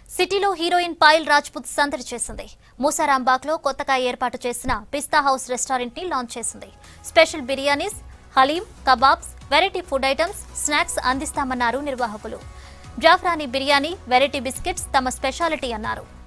సిటీలో హీరోయిన్ పాయల్ రాజ్పుత్ సందడి చేసింది. మూసారాంబాగ్ లో కొత్తగా ఏర్పాటు చేసిన పిస్తా హౌస్ రెస్టారెంట్ ని లాంచ్ చేసింది. Special biryanis, haleem, kebabs, variety food items, snacks అందిస్తామన్నారు నిర్వాహకులు. జాఫ్రానీ బిర్యానీ, వెరైటీ బిస్కెట్స్ తమ స్పెషాలిటీ అన్నారు.